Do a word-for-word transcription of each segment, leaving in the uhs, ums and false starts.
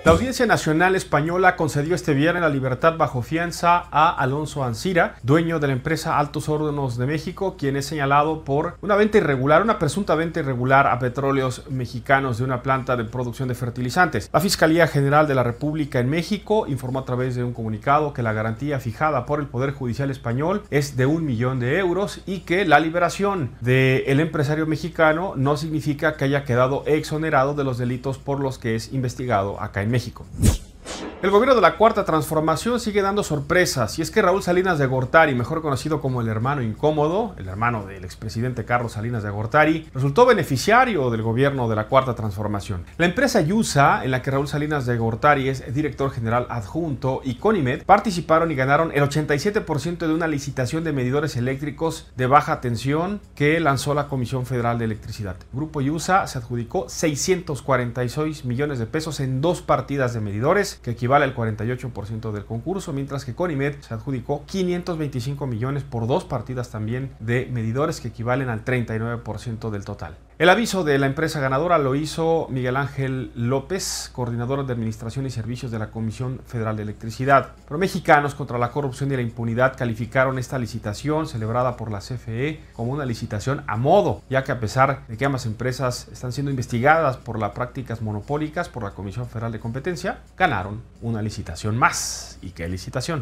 La Audiencia Nacional Española concedió este viernes la libertad bajo fianza a Alonso Ancira, dueño de la empresa Altos Hornos de México, quien es señalado por una venta irregular, una presunta venta irregular a petróleos mexicanos de una planta de producción de fertilizantes. La Fiscalía General de la República en México informó a través de un comunicado que la garantía fijada por el Poder Judicial español es de un millón de euros y que la liberación del empresario mexicano no significa que haya quedado exonerado de los delitos por los que es investigado acá en México. México. El gobierno de la Cuarta Transformación sigue dando sorpresas, y es que Raúl Salinas de Gortari, mejor conocido como el hermano incómodo, el hermano del expresidente Carlos Salinas de Gortari, resultó beneficiario del gobierno de la Cuarta Transformación. La empresa Yusa, en la que Raúl Salinas de Gortari es director general adjunto, y Conimet participaron y ganaron el ochenta y siete por ciento de una licitación de medidores eléctricos de baja tensión que lanzó la Comisión Federal de Electricidad. Grupo Yusa se adjudicó seiscientos cuarenta y seis millones de pesos en dos partidas de medidores, que equivale al cuarenta y ocho por ciento del concurso, mientras que Conimet se adjudicó quinientos veinticinco millones por dos partidas también de medidores, que equivalen al treinta y nueve por ciento del total. El aviso de la empresa ganadora lo hizo Miguel Ángel López, coordinador de Administración y Servicios de la Comisión Federal de Electricidad. Pero Mexicanos contra la Corrupción y la Impunidad calificaron esta licitación celebrada por la C F E como una licitación a modo, ya que a pesar de que ambas empresas están siendo investigadas por las prácticas monopólicas por la Comisión Federal de Competencia, ganaron una licitación más. ¿Y qué licitación?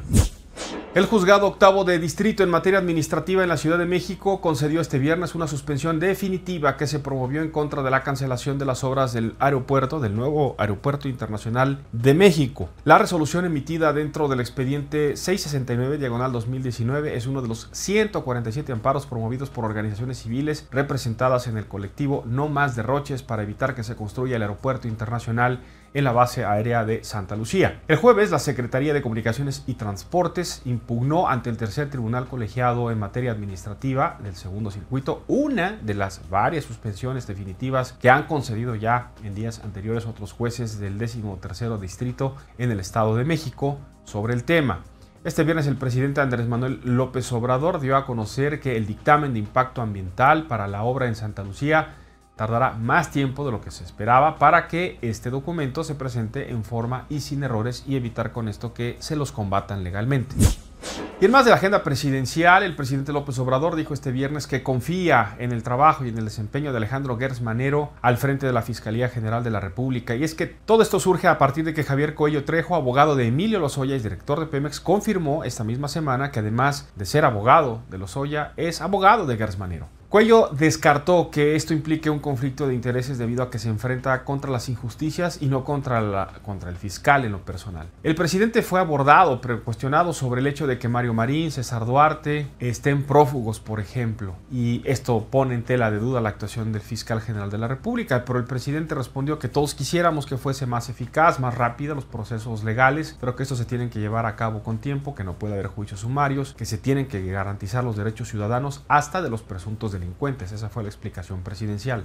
El juzgado octavo de distrito en materia administrativa en la Ciudad de México concedió este viernes una suspensión definitiva que se promovió en contra de la cancelación de las obras del aeropuerto, del nuevo Aeropuerto Internacional de México. La resolución emitida dentro del expediente seiscientos sesenta y nueve diagonal dos mil diecinueve es uno de los ciento cuarenta y siete amparos promovidos por organizaciones civiles representadas en el colectivo No Más Derroches para evitar que se construya el Aeropuerto Internacional en la base aérea de Santa Lucía. El jueves, la Secretaría de Comunicaciones y Transportes impugnó ante el tercer tribunal colegiado en materia administrativa del segundo circuito una de las varias suspensiones definitivas que han concedido ya en días anteriores otros jueces del décimo tercero distrito en el Estado de México sobre el tema. Este viernes el presidente Andrés Manuel López Obrador dio a conocer que el dictamen de impacto ambiental para la obra en Santa Lucía tardará más tiempo de lo que se esperaba para que este documento se presente en forma y sin errores y evitar con esto que se los combatan legalmente. Y en más de la agenda presidencial, el presidente López Obrador dijo este viernes que confía en el trabajo y en el desempeño de Alejandro Gertz Manero al frente de la Fiscalía General de la República. Y es que todo esto surge a partir de que Javier Cuello Trejo, abogado de Emilio Lozoya y director de Pemex, confirmó esta misma semana que además de ser abogado de Lozoya, es abogado de Gertz Manero. Cuello descartó que esto implique un conflicto de intereses debido a que se enfrenta contra las injusticias y no contra, la, contra el fiscal en lo personal. El presidente fue abordado, pero cuestionado sobre el hecho de que Mario Marín, César Duarte estén prófugos, por ejemplo, y esto pone en tela de duda la actuación del fiscal general de la República, pero el presidente respondió que todos quisiéramos que fuese más eficaz, más rápida los procesos legales, pero que estos se tienen que llevar a cabo con tiempo, que no puede haber juicios sumarios, que se tienen que garantizar los derechos ciudadanos hasta de los presuntos delincuentes. Esa fue la explicación presidencial.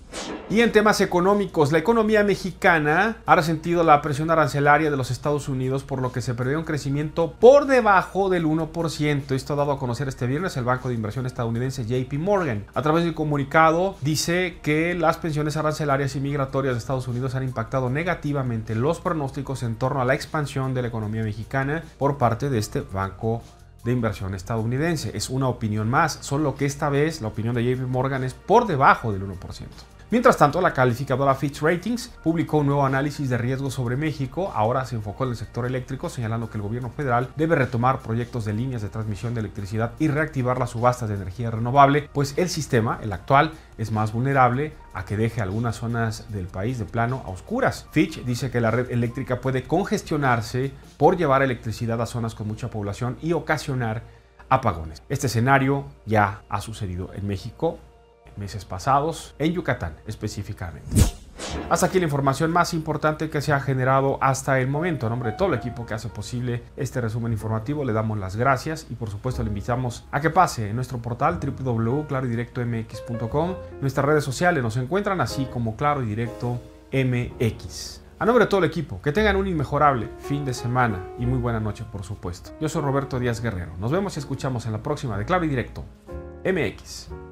Y en temas económicos, la economía mexicana ha resentido la presión arancelaria de los Estados Unidos, por lo que se prevé un crecimiento por debajo del uno por ciento. Esto ha dado a conocer este viernes el banco de inversión estadounidense J P Morgan. A través del comunicado dice que las pensiones arancelarias y migratorias de Estados Unidos han impactado negativamente los pronósticos en torno a la expansión de la economía mexicana por parte de este banco de inversión estadounidense. Es una opinión más, solo que esta vez la opinión de J P Morgan es por debajo del uno por ciento. Mientras tanto, la calificadora Fitch Ratings publicó un nuevo análisis de riesgo sobre México. Ahora se enfocó en el sector eléctrico, señalando que el gobierno federal debe retomar proyectos de líneas de transmisión de electricidad y reactivar las subastas de energía renovable, pues el sistema, el actual, es más vulnerable a que deje algunas zonas del país de plano a oscuras. Fitch dice que la red eléctrica puede congestionarse por llevar electricidad a zonas con mucha población y ocasionar apagones. Este escenario ya ha sucedido en México meses pasados, en Yucatán específicamente. Hasta aquí la información más importante que se ha generado hasta el momento. A nombre de todo el equipo que hace posible este resumen informativo, le damos las gracias y por supuesto le invitamos a que pase en nuestro portal doble u doble u doble u punto claro y directo m x punto com. Nuestras redes sociales nos encuentran así como Claro y Directo M X. A nombre de todo el equipo, que tengan un inmejorable fin de semana y muy buena noche, por supuesto. Yo soy Roberto Díaz Guerrero. Nos vemos y escuchamos en la próxima de Claro y Directo M X.